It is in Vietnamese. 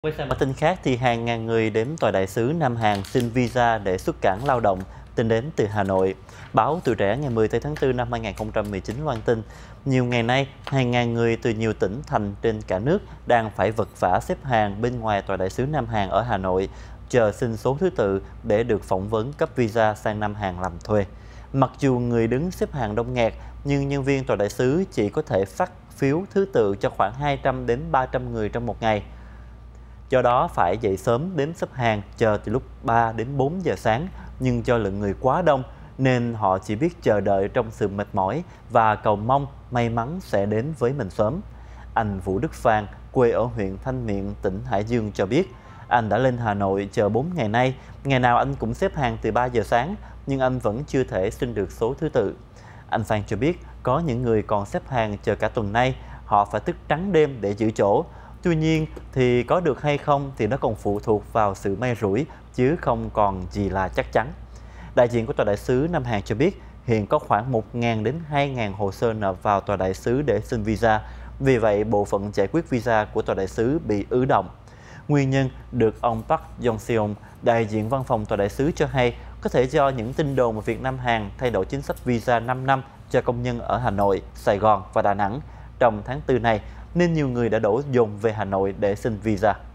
Quay sang bản tin khác thì hàng ngàn người đến tòa đại sứ Nam Hàn xin visa để xuất cảnh lao động tin đến từ Hà Nội. Báo Tuổi Trẻ ngày 10 tháng 4 năm 2019 loan tin, nhiều ngày nay, hàng ngàn người từ nhiều tỉnh thành trên cả nước đang phải vật vã xếp hàng bên ngoài tòa đại sứ Nam Hàn ở Hà Nội, chờ xin số thứ tự để được phỏng vấn cấp visa sang Nam Hàn làm thuê. Mặc dù người đứng xếp hàng đông nghẹt, nhưng nhân viên tòa đại sứ chỉ có thể phát phiếu thứ tự cho khoảng 200 đến 300 người trong một ngày. Do đó phải dậy sớm đến xếp hàng chờ từ lúc 3 đến 4 giờ sáng, nhưng do lượng người quá đông nên họ chỉ biết chờ đợi trong sự mệt mỏi và cầu mong may mắn sẽ đến với mình sớm. Anh Vũ Đức Phan, quê ở huyện Thanh Miện, tỉnh Hải Dương cho biết, anh đã lên Hà Nội chờ 4 ngày nay, ngày nào anh cũng xếp hàng từ 3 giờ sáng, nhưng anh vẫn chưa thể xin được số thứ tự. Anh Phan cho biết có những người còn xếp hàng chờ cả tuần nay, họ phải thức trắng đêm để giữ chỗ. Tuy nhiên thì có được hay không thì nó còn phụ thuộc vào sự may rủi chứ không còn gì là chắc chắn. Đại diện của tòa đại sứ Nam Hàn cho biết hiện có khoảng 1.000 đến 2.000 hồ sơ nộp vào tòa đại sứ để xin visa. Vì vậy, bộ phận giải quyết visa của tòa đại sứ bị ứ động. Nguyên nhân được ông Park Jong-seong, đại diện văn phòng tòa đại sứ cho hay có thể do những tin đồn về việc Nam Hàn thay đổi chính sách visa 5 năm cho công nhân ở Hà Nội, Sài Gòn và Đà Nẵng trong tháng 4 này, nên nhiều người đã đổ dồn về Hà Nội để xin visa.